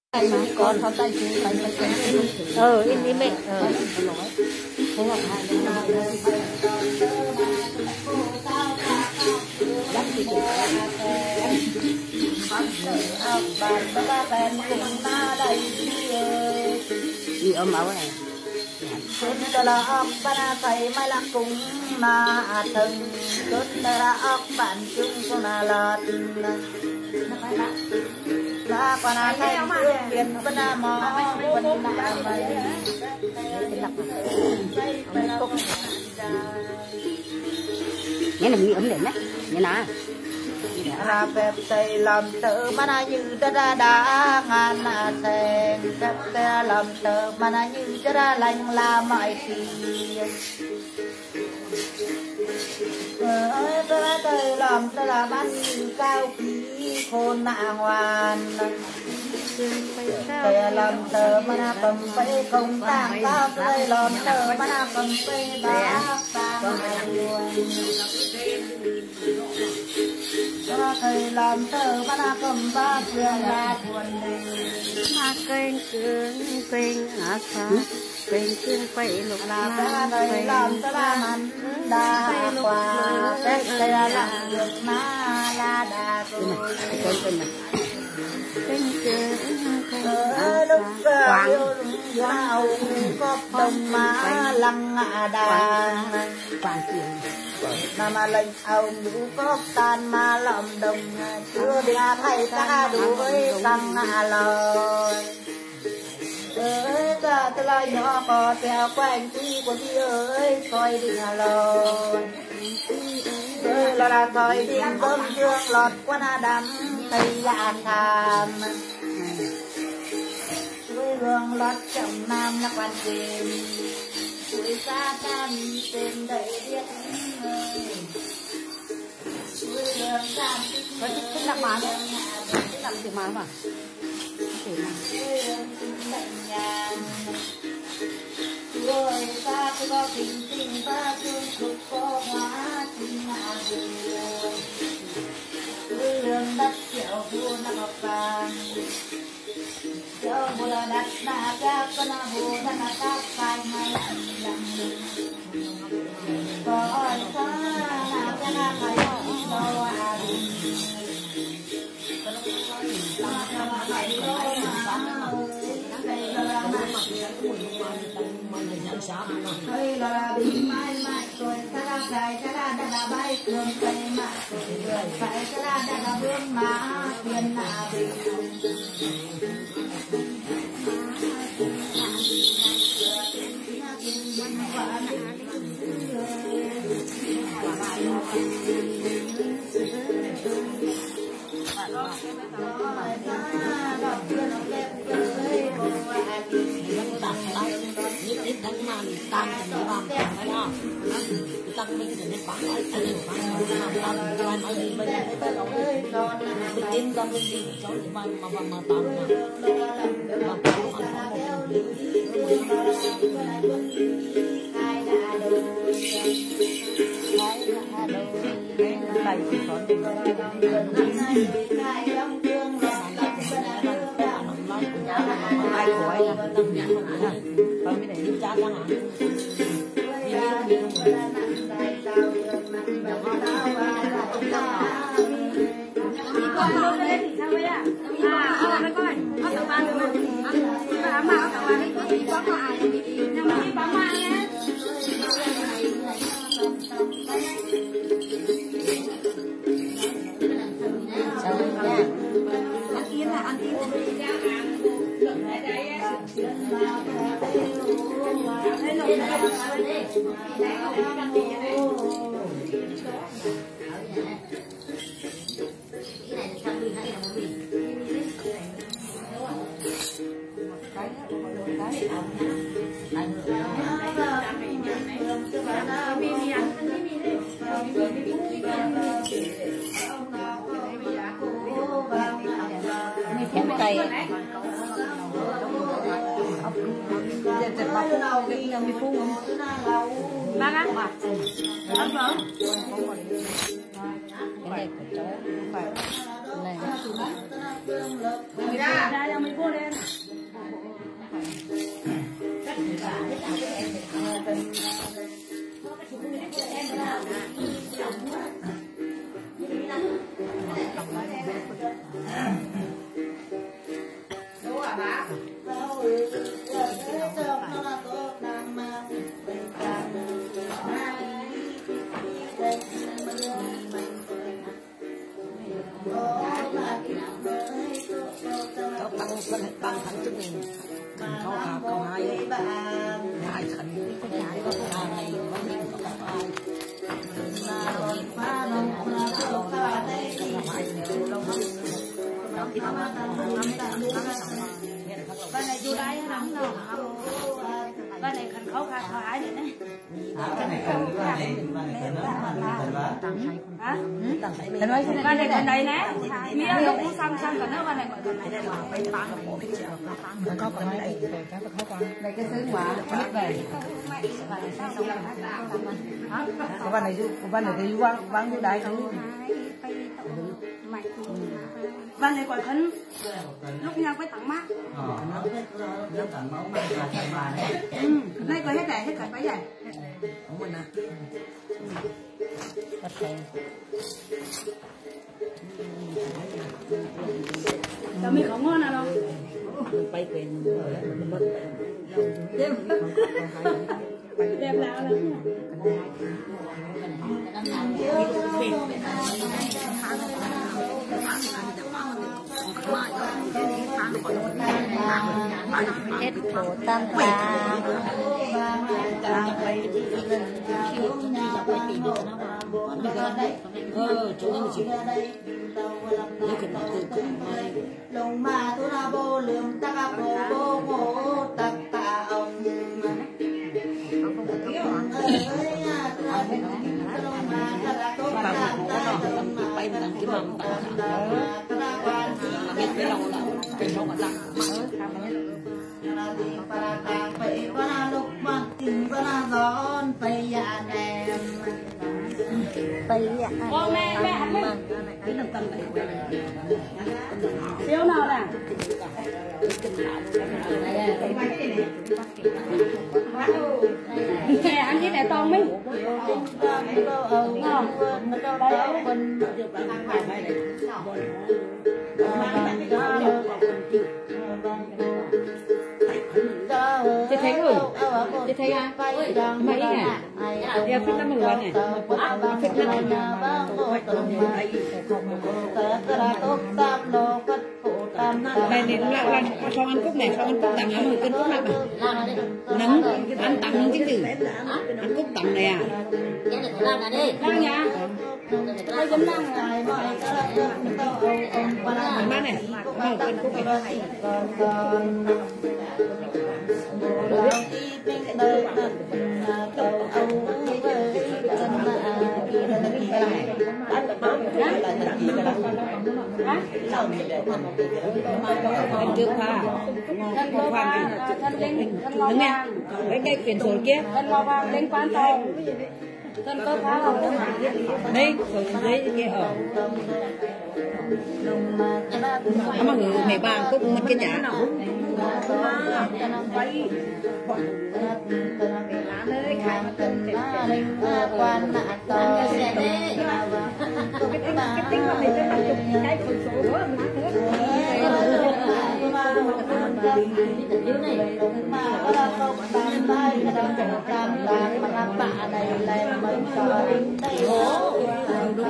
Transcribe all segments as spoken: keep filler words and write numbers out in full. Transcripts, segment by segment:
con thao tay chú tay tay tay ờ in đi mẹ ờ không học hai đứa nào lắm thì cũng bạn ba bạn cùng ta đây đi ôm máu này cất là ốc bạn thầy mai là cùng mà thân cất là ốc bạn chung con là lọt ta còn là thay thương tiền vẫn là mò vẫn là vậy nghe là nghĩ ấm đến đấy nghe nào là phép tay làm tự mà na như đã đã đã ngàn là sen phép tay làm tự mà na như đã đã lành là mọi khi ơi tôi tay làm tôi là ban cao quý khôn nạ ngoan tay làm tự mà na cầm phải không tàng cao tay làm tự mà na cầm phải đá tàng thầy làm thơ mà na cầm ba trường là buồn mà kênh cương kênh ác phá kênh cương phải lục là ba thầy làm thơ ba mình đa quả tết thầy là được má la đà rồi kênh cương ở lúc yêu vào có đồng má lăng ngạ đà mà lệnh ông đủ có tan mà lòng đồng chưa là thầy ta đủ với tăng hạ lời ơi ta ta lại nhỏ có theo quanh tuy của đi ơi coi đi hà lời ơi là là coi đi cơm dương lọt qua na đắm thầy là tham với hương lót chồng nam là quan tiền tuổi xa cam tên đầy biết có thích làm má đấy, thích làm gì má mà, để làm. Người ta có tình tình ta thương cực có hóa tình hạ đường, đường đất kiểu vua nạp vàng, kiểu vua đất nạp các con vua nạp các phai mai lặng có xa nạp cái nạp phải đâu à hơi là bị mai mai rồi ta ra dài ta ra đã là bay thường tay mà rồi phải ta ra đã là vương mà tiền là bị đánh mà tăng thì nó làm tăng cái đó tăng mình thì nó bán lại ăn được bán làm làm làm ở đây bây giờ cái tin tăng mình đi chỗ thì mà mà mà tăng mà mà tăng mà ai khỏi là tâm nhãn mà nè, còn cái này đi cha ra hả? Con luôn lên sao vậy ạ? À, ăn nó coi, ăn tàu ban rồi, ăn bám mà ăn tàu ban đấy có gì có mà ăn, nhưng mà đi bám mà nhé. Sao nha? Ăn yên là ăn yên. Cây nào cái nào bị phun bác á ăn không cái này của cháu không phải này ra ra mình mua lên tăng thắng chút mìnhเขาหาเขาหายได้ขันก็ได้ก็ได้ไงบางทีก็ได้มาลงมาลงมาลงมาได้เราหายเราทำเราคิดว่าทำทำไม่ได้ทำไม่ได้บ้านไหนอยู่ได้หลังเราบ้านไหนขันเขาขาดเขาหายเลยนะบ้านไหนขันบ้านไหนบ้านไหนต่างไทยฮะต่างไทยบ้านไหนคนใดนะมีอะไรก็ซ้ำซ้ำกันนะบ้านไหนคนใดได้หรอไปตามกับผมที่เจ้าแล้วก็ไปไหนไปเขาไปไหนก็ซื้อหวานนิดหน่อยบ้านไหนอยู่บ้านไหนที่ว่างว่างอยู่ได้ทั้งบ้านไหนก่อนขันlúc nhau với tặng mắt nay coi hết này hết cảnh bấy vậy không mình à tao mi không ngon nào đâu bay quyền đem đem lão lắm hết khổ tam tàng tàng bay đi lên chiều nhau bay đi ờ chỗ này chỉ lấy cái mặt từ từ lồng mà tôi là bô lượm ta bô bô bô tạc tạ ông bay mà đằng cái mầm biết cái lòng là cái lòng là lặng phải para lúc mà tình para giòn phải dạ nèm phải dạ ô mẹ mẹ hắn mẹ cái lòng tâm này phiếu nào nè mẹ ăn cái này to mấy ngon chị thấy rồi chị thấy à mấy nè giờ phết năm mười này phết năm này này là là cho ăn cúc này cho ăn cúc tầm lắm rồi cân cúc nặng nắng ăn tầm chứ gì ăn cúc tầm này à đang nhà đây chấm đang má này mở cân cúc này anh chưa pha không pha này đúng nha cái đây quyển sổ kia thân ngọc vàng lên quan tàu thân cơ phá hồng đây sổ giấy kia ở mà người mẹ bà cúc mất cái nhà quan nạn tờ cái tính của mình cái chụp cái phần số đó mà có đâu không tam tay cái đâu chẳng tam tay mà làm bạ này làm mình coi đây hố đúng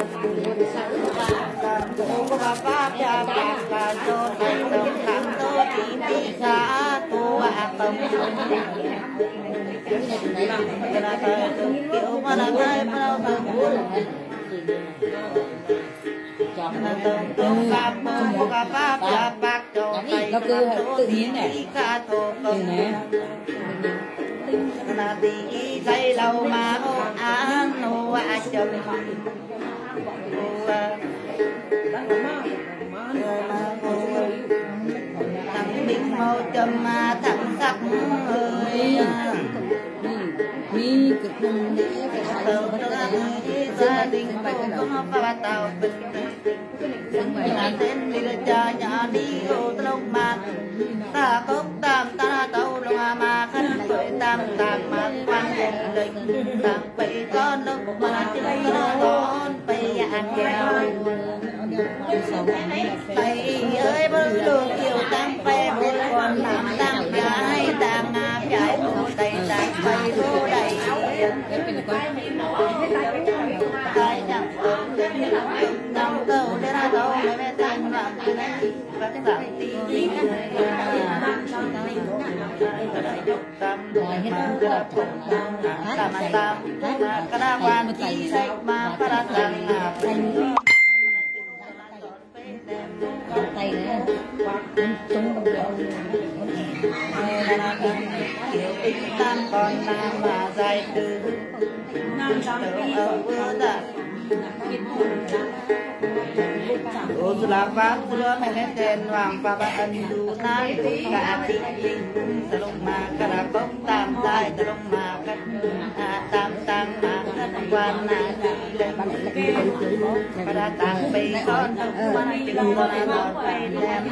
không có bà pháp cha bạc là cho tay đồng thẳng tôi chỉ đi xa tu ạ tâm cái là thời kiểu mà là hai mà đâu thời buồn nó cứ tự nhiên này này là tí dây lâu mà ô án ô à chầm thằng bình màu chầm mà thằng sắc ơi mi cực năng gia đình cô có ba tàu bình nhà tên đi là cha nhà đi ô tông mà ta cốc tam ta tàu long mà khăn tuổi tam tam mà quan hệ lệnh tam bảy con đâu mà chơi con bảy ăn kẹo thầy ơi bơ đường kiểu tam pe các dạng tí tam tam tam tam các đa quan chi sách ma các đa tăng thành tay này tung kiểu ít tam còn nam mà dài từ nam ở vừa ra ô là pháp xưa mẹ nên tên hoàng và bà ân du nai cả thị linh ta lông mà cả là bông tam dài ta lông mà cả tam tam mà cả quan na cả đã tăng bì con quan tình con con bì đem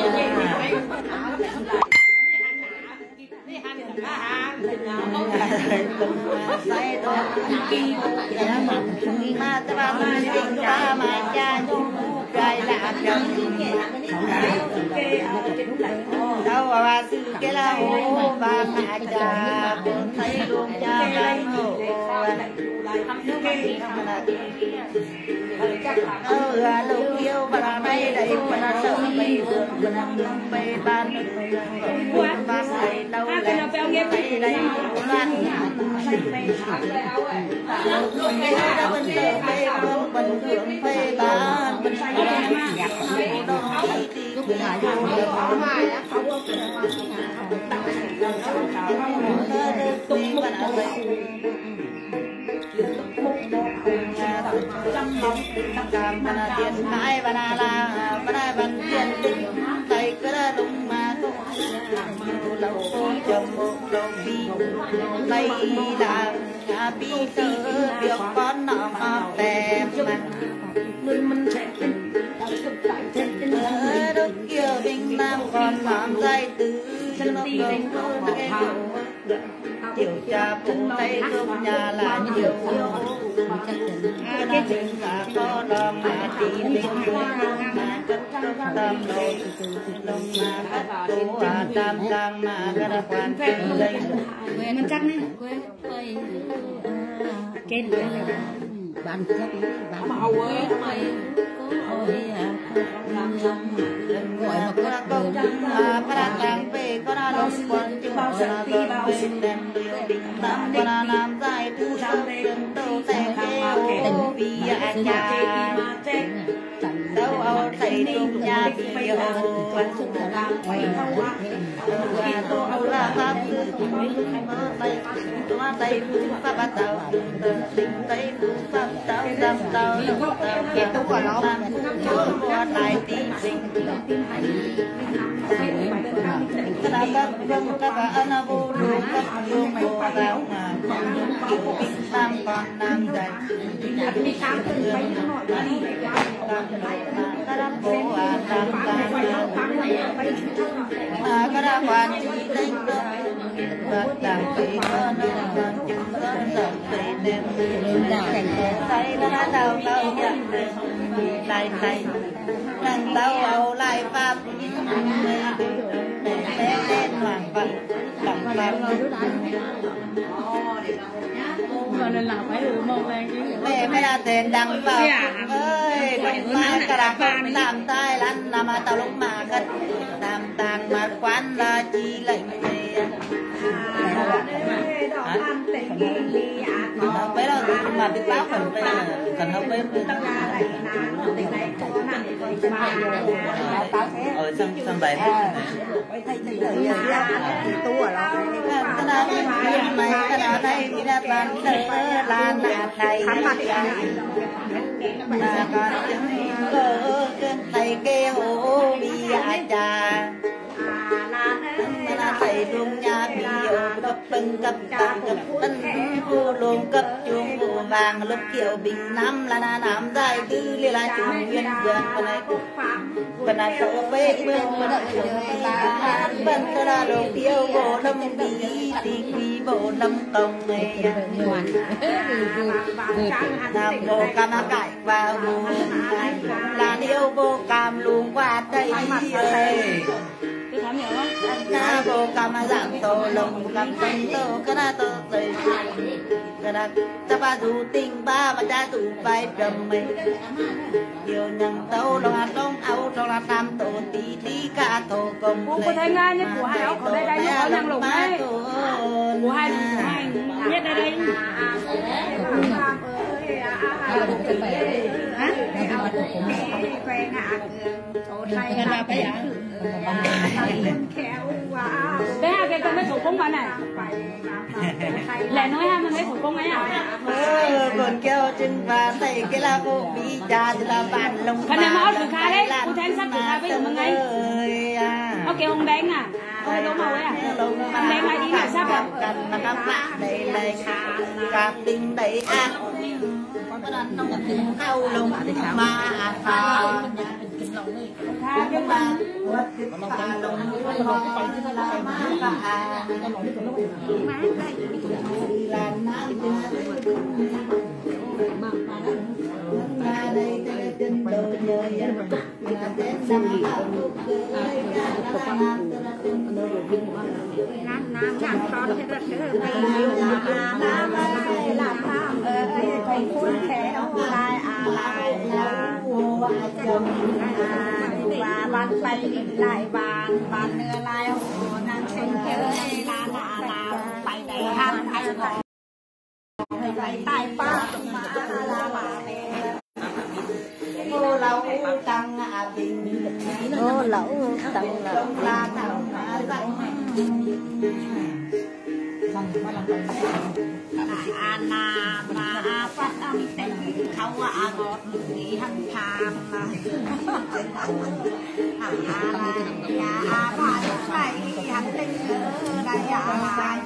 say đôi kỳ mà ta ba tình ta mà cha trai làm chồng đâu bà sư cái là hồ bà mẹ cha thấy luôn cha gái hồ ờ lúc yêu bà mày đây bà sợ mày buồn bà buồn mày ban buồn ban mày đâu lại mày đây loan mày đã bên sợ mày buồn bình thường mày ban bên cam bana tiền mai bana la bana ban tiền tinh tay cứ đã đúng mà tôi lâu chồng lâu bi tay là ngã bi tơ việc con nọ ngọt tèm mà mình mình sẽ ở đâu kia Việt Nam còn làm dây từ chân nó gồng cái chiều cha phụ tay cơm nhà là nhiều cái chuyện cả có đòn mà chỉ biết mà cất tâm nội lòng mà cất tu à tam tăng mà cái đặc quan trọng đây quê mình chắc này quê quê trên quê là bạn chắc bạn mà hầu ấy mày ôi gọi một cái câu mà cái tăng về có là lúc quan trọng là còn về đem điều định tâm có là nam dài tu sâu đến đâu sẽ kêu vì anh cha đâu ao thầy trong nhà nhiều và tôi là pháp sư tay tôi tay pháp bắt đầu tình tay pháp tao đam tao cái tôi gọi nó qua lại tin tình các bạn vâng các bạn anh vô luôn các vô vô vào mà kiểu tam còn nam dài đi khám từng mấy nó đi các đám bố à tam tam à các đám quan chỉ đánh đó và đảng thị con con chúng con dòng thị đem tay nó đau đau nhận lại tay lần đau lại pháp để lên hoàng vật đặng pháp mà nên làm phải được một lần chứ mẹ mới là tiền đằng vào ơi con mai cả đàn con làm tai lăn làm mà tao lúc mà cất làm tàng mà quán là chi lệnh bây giờ mà biết báo phần về cần không biết ở trong trong bài hát này tu ở đó cái đó này cái đó này đi ra toàn là nạt thầy mà còn chứng cơ thầy kêu bị cha là thầy luôn nhà bị cấp bưng cấp tàng cấp tân cô luôn cấp chuông bộ vàng lúc kiểu bình năm là na nam dài tư li là trung nguyên vườn bên này bên này số phê bên bên này bên bên là đồ tiêu bộ lâm bí thì quý bộ lâm công này nam bộ cam cải vào là yêu bộ cam luôn qua đây ơi na bộ tô cam giảm tô lồng cam tinh tô cái na tô tây cái na ta ba dù tình ba mà cha tụ bay trầm mây yêu nhằng tô lòng ăn đông áo trong là tam tô tí tí cả tô công cô thấy ngay như của hai áo ở đây đây có nhằng lồng đấy của hai hai biết đây đây cái nào bây giờ bé hai cái con mấy thủ công bạn này lại nói hai mình mấy thủ công ấy à còn kêu chân và thầy cái là cô bị cha thì là bạn lông cái này máu thử khai đấy cô thấy sắp thử khai với mình ngay ok không đánh à không đúng màu ấy à không đánh ai đi là sắp à cần là các bạn đây đây các tình đấy à khâu lông mà thà tha cái bạn thà lông là má thà là nam ra đây trên đồ nhờ là đến năm nam nam nam con thì rất là nhiều là nam ơi làm nam ơi thầy phun khéo lại à lại là và bàn tay lại bàn bàn nửa lại hồ nàng xem chơi là là là phải đầy ham hay còn phải tay ba mà là là cô lẩu tăng à bình cô lẩu tăng là tăng Anna mà phát âm tình không à ngọt thì hăng tham mà à ba phải hăng tình ở đây à lại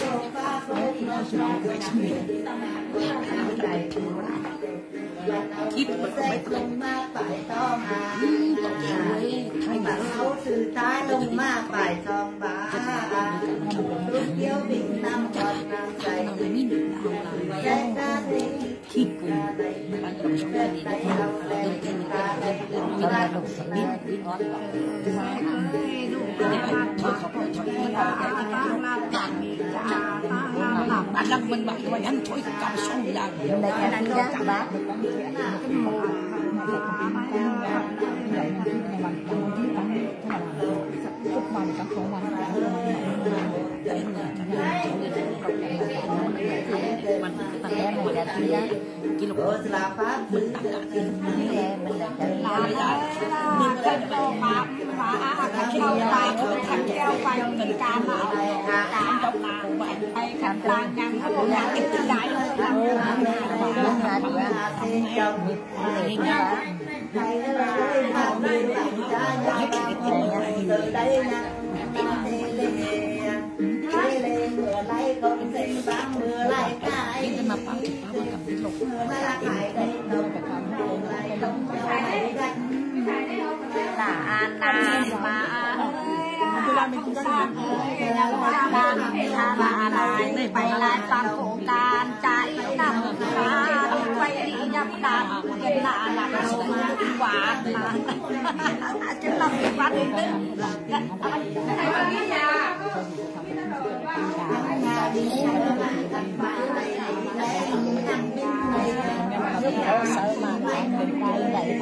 kíp sẽ không ma phải to mà thay bà áo từ trái lông ma phải thòng bà lúc yêu bình nam còn nam dày dây ra đi kíp đây đây đâu đây ta đây ta đục sẽ biết biết bạn làm mình bạn các bạn thôi cảm xong là đây cái này giá bác Ủa là pháp mình tặng cả tiền mình là chân mình cái đồ mà mà cái keo bài cái keo bài mình cam nào cam trong nào vậy hay cam tan nhang không là cái cái đại luôn từ đây nha lên mưa lấy con sinh bán mưa lấy cái mưa lấy cái đây đâu lại không phải là Anna mà không sang ơi là là lại bay lại toàn phố can trái nằm phá quay đi nhập đàn gần là là số quả là chứ làm cái quán đấy sợ mà mình tay đẩy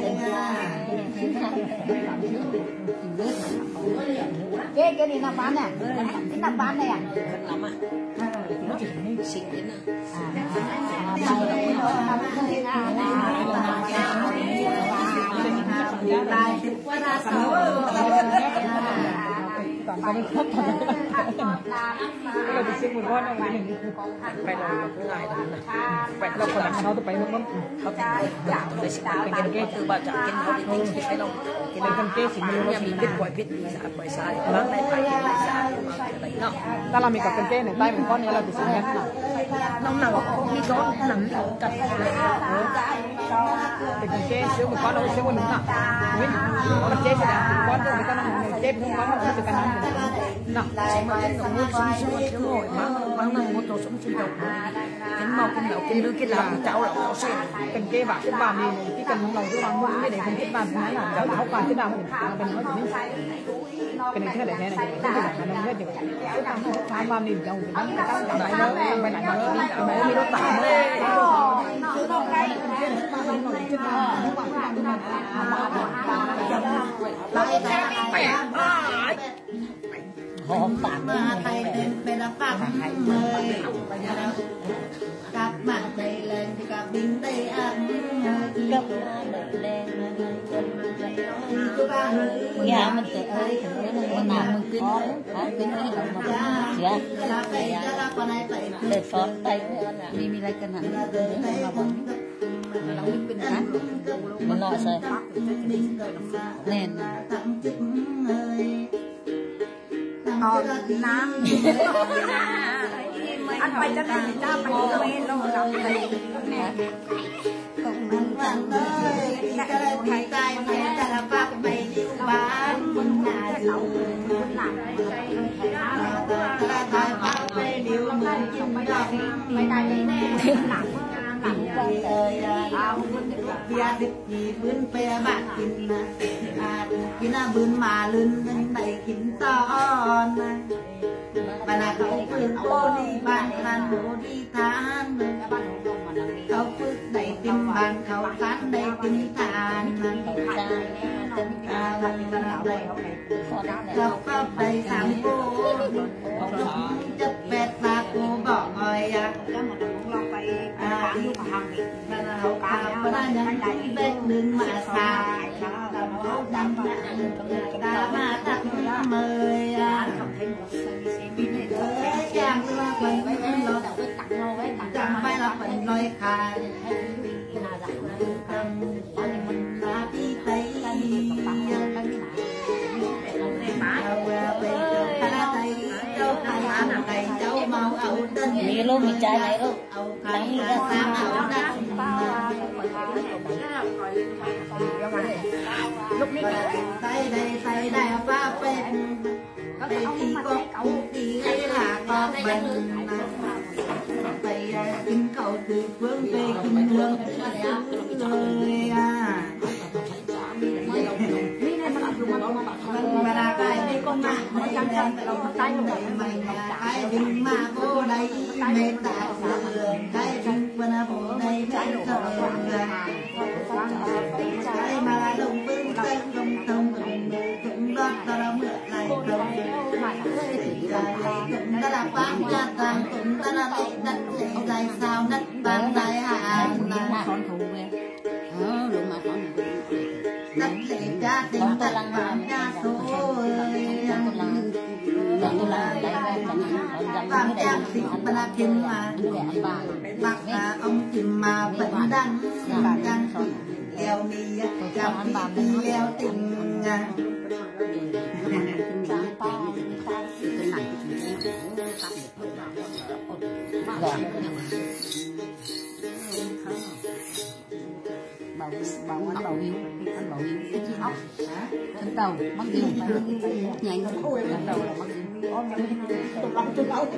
cái cái này là bán nè cái là bán này à lắm à nó chỉ xịn đến còn có đi khóc thôi cái là xin một con đâu này phải là cái ngày đó phải là còn làm nó tôi phải luôn lắmเขาอยากเลยสิเป็นเกย์คือว่าจะกินเขาดีๆไปลงกินเป็นเกย์สิมันยังมีพิษป่วยพิษสารป่วยสารล้างในไปสารอะไรเนาะถ้าเรามีกับเป็นเกย์เนี่ยใต้เป็นก้อนนี้เราจะสิงั้นน่ะน้องหนักมีก้อนหนังกัดเป็นเกย์ซื้อmột con đâuซื้อmột nặng nguyênมันเจ๊sẽ làm con rồi người ta nói chế không con nó sẽ cần ăn nặng sẽ mà cái nồi sống sống thiếu ngồi mà quán năng một tổ sống sinh động cái màu cái lẩu cái lưới cái làm cháo lẩu lẩu xay cần kê bạc cái bàn này cái cần lòng cái bàn muốn cái để không biết bàn thế nào là cháo bàn thế nào mình mình nói thì cái này thế này thế này cái này nó rất nhiều cái tăng tham lam niềm trong cái tăng tăng tăng lại nữa tăng lại nữa mới mới đốt tạm đấy hòm tạm thầy đến bên là phát mời các bạn đây lên thì các bình đây ăn cấp nhà mình tự ơi mình làm mình kinh hả kinh cái lòng mà dạ để phốt tay mi mi lại cân hẳn lòng mình hả mình lo rồi nên còn nam anh phải cho nên cha phải quên đâu làm gì cùng mình bạn ơi cái đây thì tay này là phát mày đi bán nhà dùng làm là tay phát mày điệu mình dùng mấy đại lý nè làm ơi bia đứt gì bướn pe bạn kín à kín à bướn mà lươn đầy kín ton bà là cậu phương cô đi bạn hàn cô đi than cậu phước đầy tim bàn cậu tán đầy tim than cậu pháp đầy sáng cô chất bẹt là cô bỏ ngồi à đi bà là hậu cả bà là nhắn tin bên đường mà xa đâm ta mà tặng mời chàng là phần lo chẳng phải là phần lôi khai là đi tây mi luôn mi trái này luôn đánh ra sang ảo đất lúcนี้tay đây tay đây pha bên đây thì có cậu thì là có bên tay kinh cầu từ phương về kinh hương ơi à mà là cái đây con mạng mày căng căng tay mày cái đừng mà vô đây mệt tạ đường cái đừng mà vô đây mệt sợ cái mà đồng vương tay đồng đồng cũng đó là mượn lại đồng cũng đã là bán ra tăng cũng đã là lấy đất lấy sao đất bán đại hạn là con thù về ờ rồi mà con đất lấy ra tình đất bán ra số vàng trang sĩ bà là kim mà bác là ông kim mà vẫn đang đang leo mi trang tí leo tình bảo bảo anh bảo hiếu anh bảo hiếu cái chi ốc thân tàu mắc gì nhảy nó khôi thân tàu mắc gì tụi lòng tụi ốc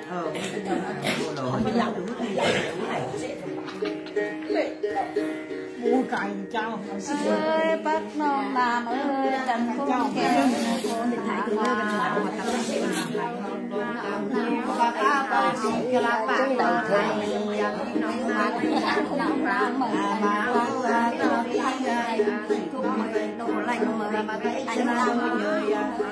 mua cày trao ơi bác non làm ơi trần không kèm thái cứ đưa bên nào mà tập bà ba ba cho là bà đầu thầy làm ra mà bà ba cho đi đồ lạnh mà anh làm người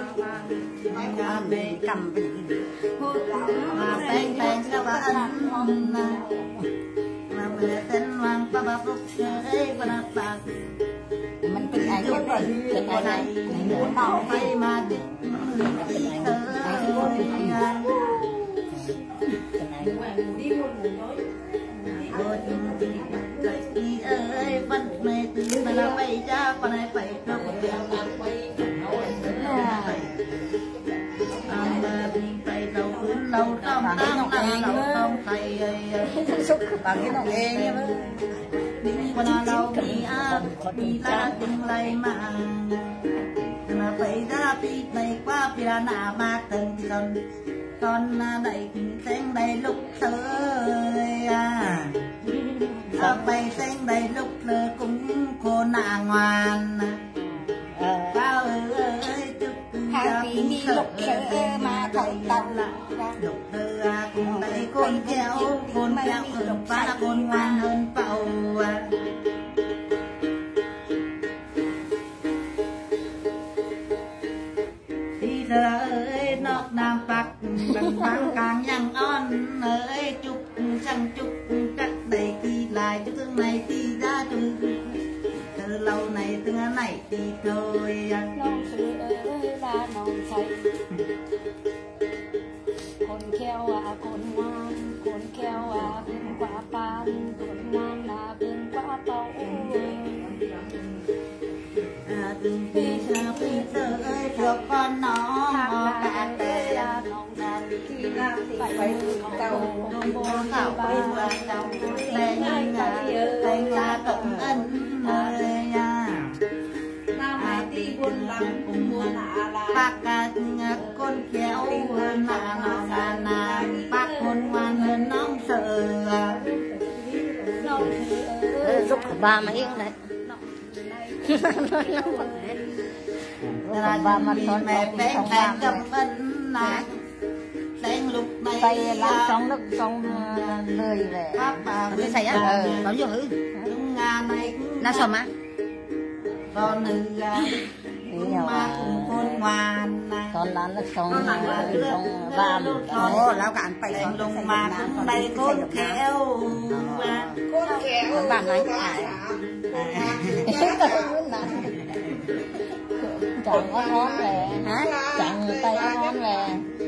về cầm mà beng beng cho bà anh mà mình tên hoàng ba ba phúc ấy bà na bà mìnhเป็นไอ้คนเป็นไอ้ไหน tao phải mà đi ơi vẫn mê từ mà là bay ra con này phải trong tay đầu cuốn lâu trong tăng tăng lâu trong tay xúc bằng cái nòng nghe đi qua lâu đi ăn đi ra từng lại mà mà phải ra đi này qua phía nào mà từng con con đầy tiếng đầy lúc tới à sao bay tiếng đầy lúc lơ cũng cô nàng ngoan bao ơi chúc đi lục sữa mà thầy tận lục đưa cùng tay con kéo con kéo lục phá con ngoan hơn bầu đi giờ ơi nóc nam bạc bằng vang càng nhang on ơi chúc chẳng chúc các đầy kỳ lại chúc tương này thì ra từ từ lâu này từ này thì thôi non sữa ơi là non say con keo à con ngoan con keo à bên quả pan con ngoan là bên quả tàu từng khi xa khi giờ ơi cho con nó đã để nông đàn khi ra thì phải tàu không có thảo bên ngoài tàu lên nhà thành nhà tổng ân ơi nha à đi buôn lắm cùng buôn là bác con kéo hơn là nó là là bác con ngoan hơn nóng sợ giúp ba mà yên đấy và mặt con mẹ bé mẹ cầm ân là đánh lục này tay lắm xong nước xong lười về cái xài á có nhiều thứ nga này nó xong á con nữ mà cùng con ngoan con đánh nó xong xong ba ồ lão cạn phải đánh lục mà cùng tay con kéo con kéo bạn nói chẳng có món về hả chẳng tay có món về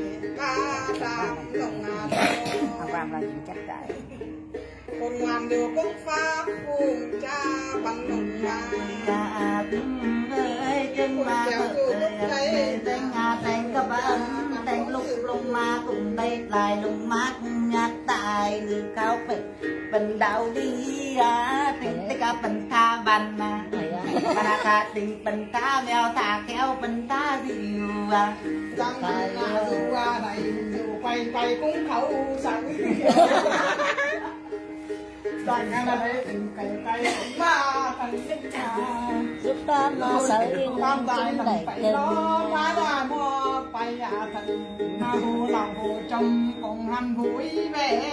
học làm là gì chắc chạy con ngoan đều công pháp cùng cha bằng lòng cha ơi chân ma ơi tên nhà tên các bạn tên lúc lùng ma cùng đây lại lùng ma cùng nhát tài từ cao phải bần đạo đi ra tình tất cả bần tha bần mà bà tha tình bần tha mèo thả kéo bần tha dịu à chẳng là dù qua này dù quay quay cũng khẩu sẵn toàn nga là đấy tình cày cày ba thằng sinh nhà giúp ta mà sợ yên tam đại chính thằng đầy phải chân nó má ra mua bay à thằng na hồ lòng hồ trong cùng hành vui về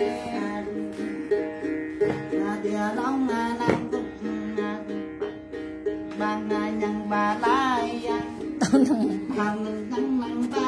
tia long nam tục bằng nhang bà lai hàng nắng nắng ba